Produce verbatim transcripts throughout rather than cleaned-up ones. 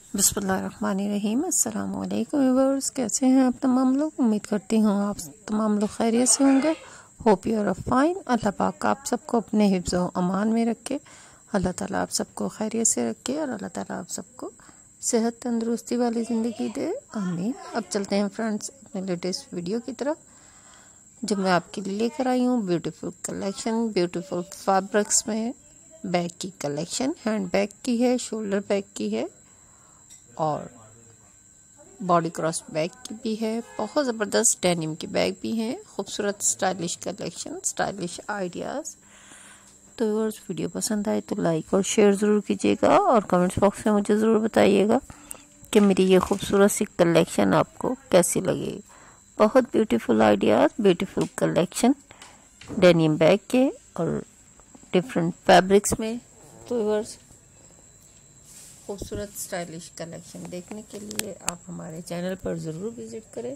बिस्मिल्लाहिर्रहमानिर्रहीम। अस्सलाम वालेकुम व्यूअर्स, कैसे हैं आप तमाम लोग। उम्मीद करती हूँ आप तमाम लोग खैरियत से होंगे। Hope you are fine. अल्लाह पाक आप सबको अपने हिफ्ज़ व अमान में रखे। अल्लाह ताला आप सबको खैरियत से रखे और अल्लाह ताला आप सबको सेहत तंदुरुस्ती वाली ज़िंदगी दे, आमीन। अब चलते हैं फ्रेंड्स अपने लेटेस्ट वीडियो की तरफ, जो मैं आपके लिए लेकर आई हूँ। ब्यूटीफुल कलेक्शन, ब्यूटीफुल फैब्रिक्स में बैग की कलेक्शन, हैंड बैग की है, शोल्डर बैग की है और बॉडी क्रॉस बैग की भी है। बहुत ज़बरदस्त डेनिम की बैग भी हैं। खूबसूरत स्टाइलिश कलेक्शन, स्टाइलिश आइडियाज़। तो व्यूअर्स, वीडियो पसंद आए तो लाइक और शेयर ज़रूर कीजिएगा और कमेंट्स बॉक्स में मुझे ज़रूर बताइएगा कि मेरी ये खूबसूरत सी कलेक्शन आपको कैसी लगी। बहुत beautiful ideas, beautiful collection denim bag के और डिफरेंट फैब्रिक्स में। तो व्यूअर्स, खूबसूरत स्टाइलिश कलेक्शन देखने के लिए आप हमारे चैनल पर ज़रूर विज़िट करें।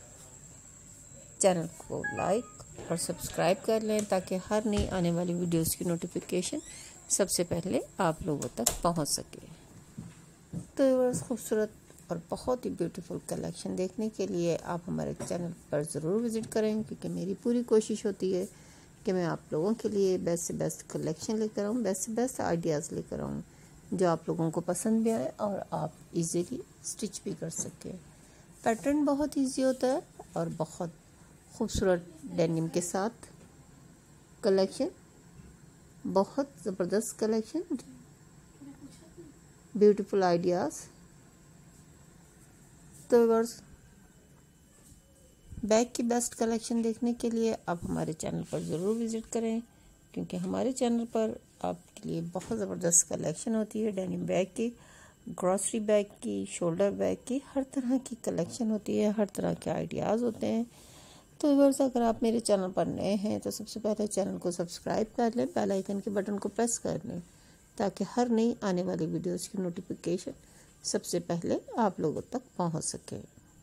चैनल को लाइक और सब्सक्राइब कर लें ताकि हर नई आने वाली वीडियोस की नोटिफिकेशन सबसे पहले आप लोगों तक पहुंच सके। तो व्यूअर्स, खूबसूरत और बहुत ही ब्यूटीफुल कलेक्शन देखने के लिए आप हमारे चैनल पर ज़रूर विज़िट करें, क्योंकि मेरी पूरी कोशिश होती है कि मैं आप लोगों के लिए बेस्ट से बेस्ट कलेक्शन लेकर आऊँ, बेस्ट से बेस्ट आइडियाज़ लेकर आऊँ जो आप लोगों को पसंद भी आए और आप इजीली स्टिच भी कर सकें। पैटर्न बहुत इजी होता है और बहुत खूबसूरत डेनिम के साथ कलेक्शन, बहुत ज़बरदस्त कलेक्शन, ब्यूटीफुल आइडियाज़। तो व्यूअर्स, बैग की बेस्ट कलेक्शन देखने के लिए आप हमारे चैनल पर ज़रूर विज़िट करें, क्योंकि हमारे चैनल पर आपके लिए बहुत ज़बरदस्त कलेक्शन होती है। डेनिम बैग की, ग्रॉसरी बैग की, शोल्डर बैग की, हर तरह की कलेक्शन होती है, हर तरह के आइडियाज़ होते हैं। तो व्यूअर्स, अगर आप मेरे चैनल पर नए हैं तो सबसे पहले चैनल को सब्सक्राइब कर लें, बेल आइकन के बटन को प्रेस कर लें ताकि हर नई आने वाली वीडियोज़ की नोटिफिकेशन सबसे पहले आप लोगों तक पहुँच सके।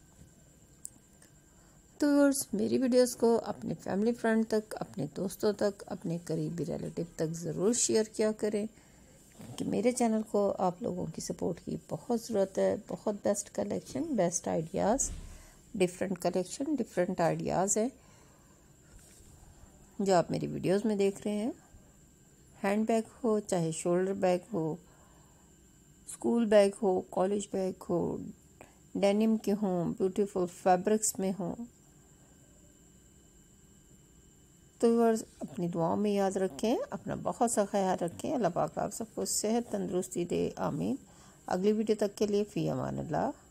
तो व्यूअर्स, मेरी वीडियोस को अपने फैमिली फ्रेंड तक, अपने दोस्तों तक, अपने करीबी रिलेटिव तक ज़रूर शेयर किया करें कि मेरे चैनल को आप लोगों की सपोर्ट की बहुत ज़रूरत है। बहुत best collection, best ideas, different collection, different ideas हैं जो आप मेरी वीडियोस में देख रहे हैं। हैंड बैग हो, चाहे शोल्डर बैग हो, स्कूल बैग हो, कॉलेज बैग हो, डेनिम के हों, ब्यूटीफुल फैब्रिक्स में हों। तो व्यूअर्स, अपनी दुआओं में याद रखें, अपना बहुत सा ख्याल रखें। अल्लाह पाक आप सबको सेहत तंदुरुस्ती दे, आमीन। अगली वीडियो तक के लिए फ़ी अमान अल्लाह।